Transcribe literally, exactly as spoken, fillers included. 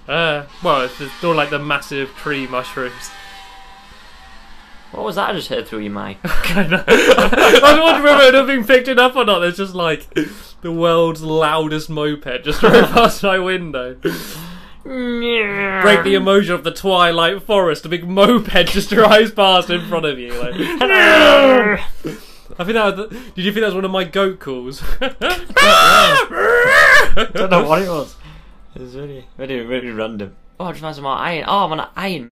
Uh, well, it's just all like the massive tree mushrooms. What was that I just heard through your mic? I know. I was wondering whether it had been picked it up or not. There's just like the world's loudest moped just right past my window. Break the immersion of the Twilight Forest. A big moped just drives past in front of you. Like, I think that was the, did you think that was one of my goat calls? I don't know what it was. It was really, really, really random. Oh, I just found some more iron. Oh, I'm on an iron.